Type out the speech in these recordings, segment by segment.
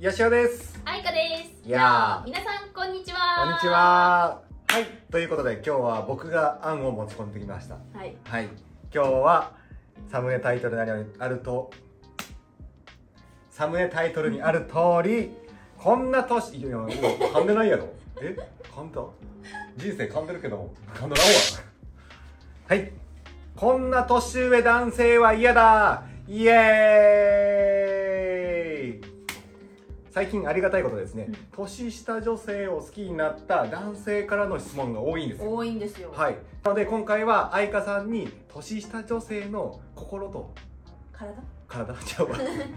よしおです。 あいかです。 皆さんこんにちは。 こんにちは。はい、ということで今日は僕が案を持ち込んできました。 はい。 はい、今日はサムネタイトルにある通り、こんな年、いや噛んでないやろ。噛んだ？人生噛んでるけど噛んだなわ。はい、こんな年上男性は嫌だ。イエーイ。最近ありがたいことですね、年下女性を好きになった男性からの質問が多いんですよ。 多いんですよ。 はい。なので今回は愛花さんに年下女性の心と体ちゃうわ。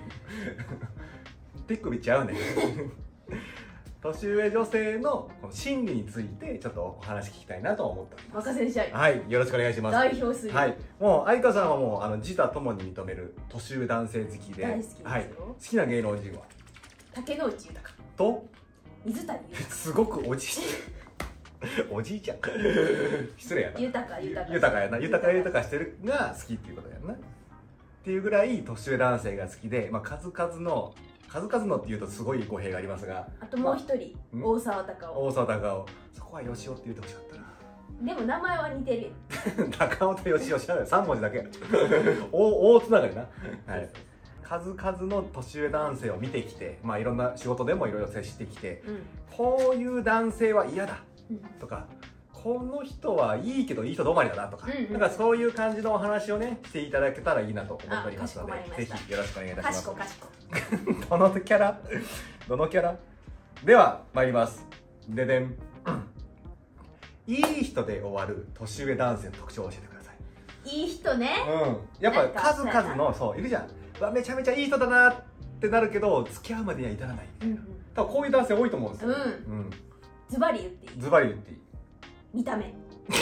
手首ちゃうね。年上女性のこの心理についてちょっとお話聞きたいなと思っております。 任せにしゃい。 はい、よろしくお願いします。 代表する。 はい、もう愛花さんはもう自他ともに認める年上男性好きで、 大好きですよ。 はい、好きな芸能人は竹野内豊と水谷豊。 すごくおじいちゃん失礼やな。豊かやな。豊かしてるが好きっていうことやなっていうぐらい年上男性が好きで、まあ、数々のっていうとすごい語弊がありますが、 あともう一人、大沢たかお。 そこはよしおって言ってほしかったな。 でも名前は似てるよ。 高尾とよしお知らない。3文字だけ。大つながりな。はい。数々の年上男性を見てきて、まあいろんな仕事でもいろいろ接してきて、こういう男性は嫌だとか、この人はいいけどいい人止まりだなとか、なんかそういう感じのお話をねしていただけたらいいなと思っておりますので、ぜひよろしくお願いいたします。 かしこ。 どのキャラでは参ります。ででん。いい人で終わる年上男性の特徴を教えてください。 いい人ね。 やっぱ数々のそういるじゃん。めちゃめちゃいい人だなってなるけど付き合うまでには至らない。多分こういう男性多いと思うんですよ。 ズバリ言っていい？ ズバリ言っていい。見た目。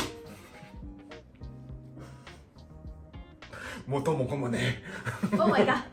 元も子もね。 お前が。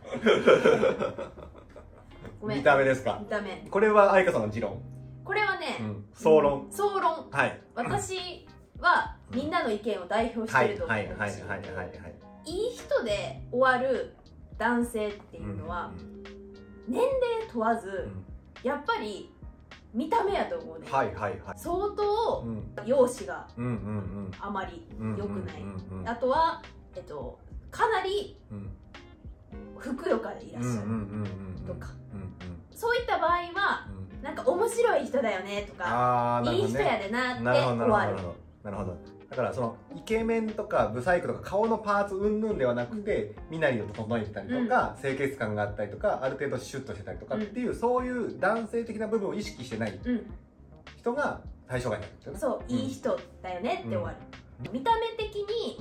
見た目ですか？ 見た目。 これは愛花さんの持論？これはね、 総論。 はい。私はみんなの意見を代表してると思うんですよ。いい人で終わる男性っていうのは年齢問わずやっぱり見た目やと思うね。相当容姿があまり良くない。あとはかなりふくよかでいらっしゃるとか、そういった場合はなんか面白い人だよねとか、いい人やでなって終わる。 なるほど。だからそのイケメンとかブサイクとか顔のパーツ云々ではなくて、身なりを整えてたりとか、清潔感があったりとか、ある程度シュッとしてたりとかっていう、そういう男性的な部分を意識してない人が対象外になる。 そう、いい人だよねって終わる。見た目的に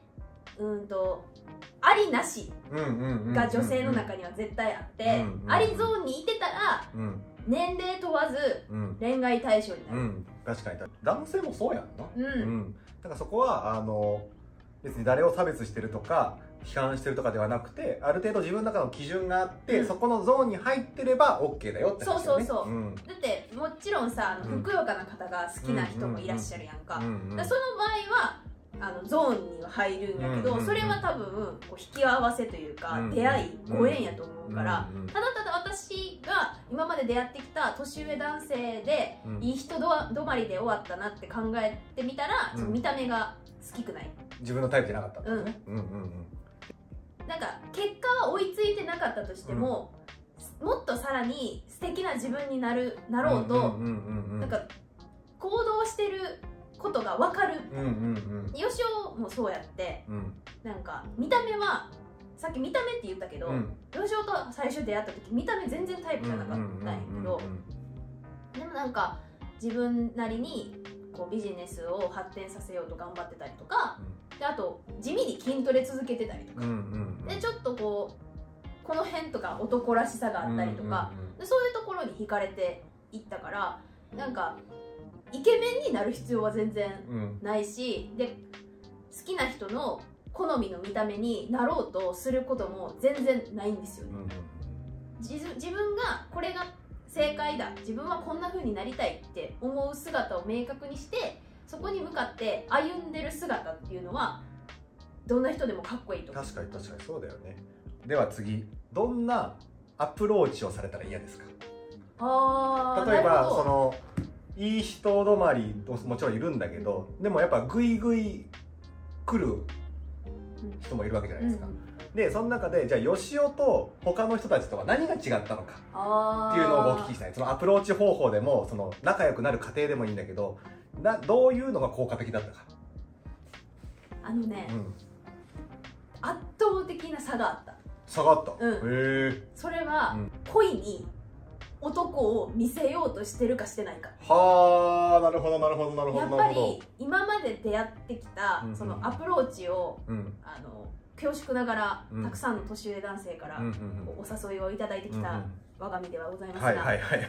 ありなしが女性の中には絶対あって、ありゾーンにいてたら年齢問わず恋愛対象になる。 確かに男性もそうやんな。だからそこは別に誰を差別してるとか批判してるとかではなくて、ある程度自分の中の基準があって、そこのゾーンに入ってれば OK だよって話だよね。 そうだってもちろんさ、ふくよかな方が好きな人もいらっしゃるやんか。その場合はゾーンには入るんやけど、それは多分引き合わせというか出会いご縁やと思うから、ただただ私が今まで出会ってきた年上男性でいい人止まりで終わったなって考えてみたら、見た目が好きくない、 自分のタイプじゃなかったんですね。 なんか結果は追いついてなかったとしても、もっとさらに素敵な自分になろうとなんか行動してることが分かる。よしおもそうやって、なんか見た目はさっき見た目って言ったけど、よしおと最初出会った時見た目全然タイプじゃなかったんやけど、でもなんか自分なりにこうビジネスを発展させようと頑張ってたりとか、であと地味に筋トレ続けてたりとか、でちょっとこの辺とか男らしさがあったりとか、でそういうところに惹かれていったから、なんかイケメンになる必要は全然ないし、で好きな人の好みの見た目になろうとすることも全然ないんですよね。自分がこれが正解だ、自分はこんな風になりたいって思う姿を明確にして、そこに向かって歩んでる姿っていうのはどんな人でもかっこいいと思う。 確かにそうだよね。では次、どんなアプローチをされたら嫌ですか？ 例えばそのいい人止まりもちろんいるんだけど、でもやっぱグイグイ来る人もいるわけじゃないですか。でその中でじゃあよしおと他の人たちとは何が違ったのかっていうのをお聞きしたい。そのアプローチ方法でもその仲良くなる過程でもいいんだけど、どういうのが効果的だったか。 圧倒的な差があった。 差があった。 へえ。それは恋に男を見せようとしてるかしてないか。 はあ、なるほどなるほどなるほど。 やっぱり今まで出会ってきたそのアプローチを恐縮ながらたくさんの年上男性からお誘いをいただいてきた我が身ではございますが、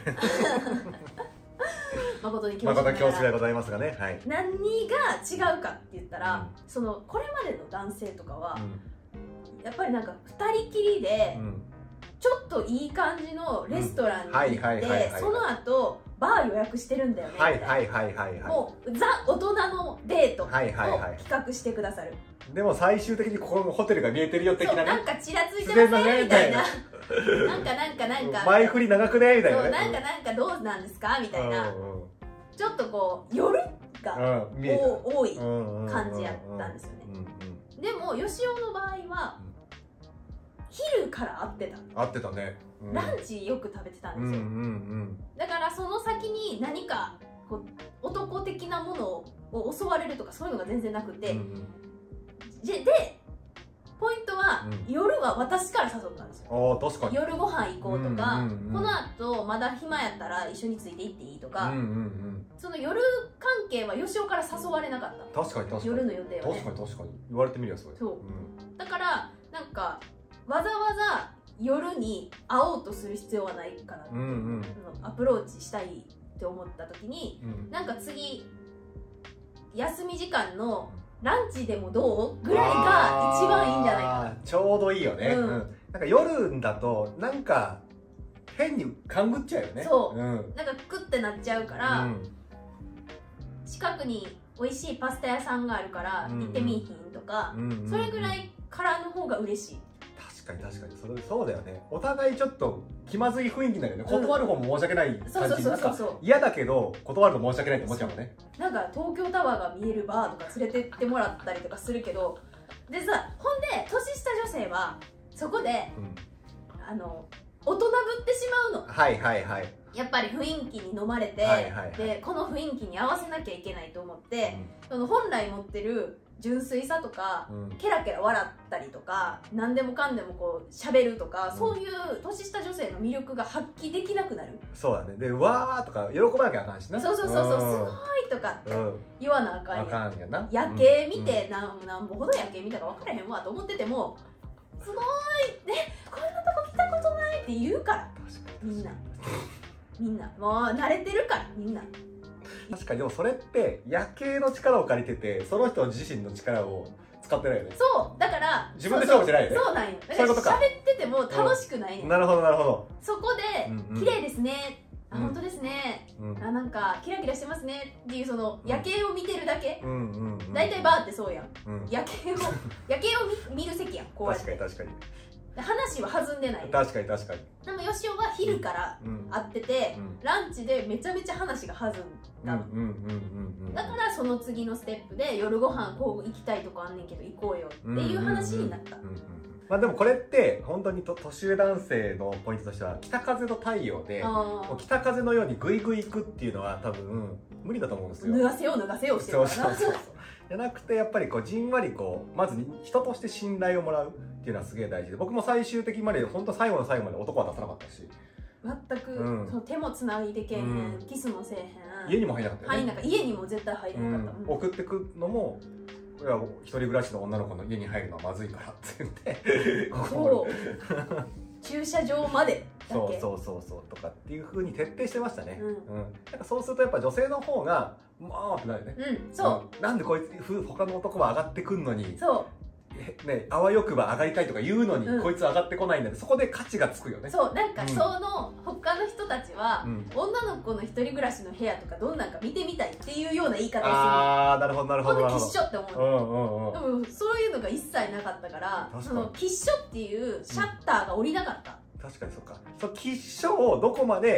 誠に恐縮でございますがね、何が違うかって言ったら、そのこれまでの男性とかはやっぱりなんか2人きりでちょっといい感じのレストランに行ってその後バー予約してるんだよねみたいな、もうザ大人のデートを企画してくださる。 でも最終的にここのホテルが見えてるよ的なね、 なんかちらついてませんみたいな、なんか前振り長くねみたいなね、 なんかどうなんですかみたいな、ちょっとこう夜が多い感じやったんですよね。でもよしおの場合は昼から会ってたね。ランチよく食べてたんですよ。だからその先に何かこう男的なものを襲われるとかそういうのが全然なくて、でポイントは夜は私から誘ったんですよ。確かに夜ご飯行こうとか、この後まだ暇やったら一緒について行っていいとか、その夜関係はよしおから誘われなかった。確かに夜の予定はね。確かに言われてみるよそれ。そうだからなんかわざわざ夜に会おうとする必要はないかなって、アプローチしたいって思った時に、なんか次休み時間のランチでもどうぐらいが一番いいんじゃないかな。 ちょうどいいよね。なんか夜だとなんか変に勘ぐっちゃうよね。そう、なんかクッてなっちゃうから、近くに美味しいパスタ屋さんがあるから行ってみいひんとか、それぐらいからの方が嬉しい。 確かにそうだよね。お互いちょっと気まずい雰囲気になるよね。断る方も申し訳ない感じ、なんか嫌だけど断ると申し訳ないって思っちゃうもんね。 なんか東京タワーが見えるバーとか連れてってもらったりとかするけど、でさ、ほんで年下女性はそこで、大人ぶってしまうの。やっぱり雰囲気に飲まれて、でこの雰囲気に合わせなきゃいけないと思って、その本来持ってる純粋さとか、ケラケラ笑ったりとか、何でもかんでもこう喋るとか、そういう年下女性の魅力が発揮できなくなる。 そうだね。で、うわーとか喜ばなきゃあかんしな。 そうすごいとかって言わなあかんやん。夜景見てなんぼほど夜景見たか分からへんわと思ってても、すごいね、こんなとこ来たことないって言うから、みんなもう慣れてるからみんな。 確かに。でもそれって夜景の力を借りてて、その人自身の力を使ってないよね。 そうだから自分で勝負じゃないよね。 そうなんよ。だから喋ってても楽しくないね。 なるほどなるほど。 そこで綺麗ですね、本当ですね、なんかキラキラしてますねっていうその夜景を見てるだけ。大体バーってそうやん。夜景を見る席やん。こうやって。確かに話は弾んでない。確かに。でもよしおは昼から会ってて、ランチでめちゃめちゃ話が弾んだ。だからその次のステップで夜ご飯こう行きたいとこあんねんけど行こうよっていう話になった。 まあでもこれって本当に年上男性のポイントとしては北風と太陽で、北風のようにグイグイ行くっていうのは多分無理だと思うんですよ。 脱がせようしてるからな。 じゃなくてやっぱりこうじんわりこうまず人として信頼をもらうっていうのはすげえ大事で、僕も最終的まで本当最後の最後まで男は出さなかったし、 全く、その手もつないでけへん、キスもせえへん、 家にも入らなかったよね。 家にも絶対入れなかった、 送ってくのも一人暮らしの女の子の家に入るのはまずいからって言って駐車場までだけそうとかっていう風に徹底してましたね。なんかそうするとやっぱ女性の方がまあってなるよね。なんでこいつ他の男は上がってくんのに、ね、あわよくば上がりたいとか言うのに、こいつ上がってこないんだって、そこで価値がつくよね。そうなんかその他の人たちは、女の子の一人暮らしの部屋とかどんなんか見てみたいっていうような言い方をする。 なるほどなるほど。 ほんできっしょって思う。でもそういうのが一切なかったから、そのきっしょっていうシャッターが降りなかった。 確かにそっか。そのきっしょをどこまで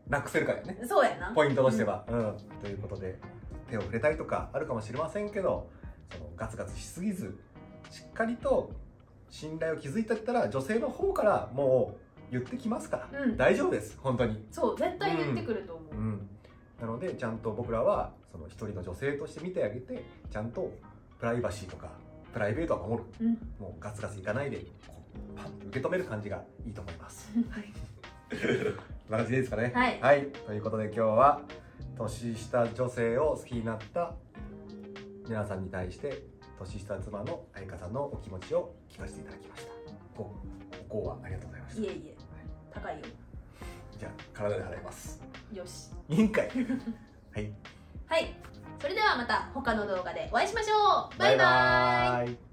なくせるかやね、 そうやな、 ポイントとしては、ということで手を触れたいとかあるかもしれませんけど、そのガツガツしすぎずしっかりと信頼を築いていったら女性の方からもう言ってきますから、大丈夫です、本当に。 そう絶対言ってくると思う、 なのでちゃんと僕らはその一人の女性として見てあげて、ちゃんとプライバシーとかプライベートは守る、もうガツガツいかないでこうパンと受け止める感じがいいと思いますはいこんな感じでいいですかね。はい、ということで今日は年下女性を好きになった皆さんに対して年下妻の愛花さんのお気持ちを聞かせていただきました。ご講話ありがとうございました。 いえいえ、高いよ。 じゃあ体で払います。 よし。 委員会はい。 はい。それではまた他の動画でお会いしましょう。バイバーイ。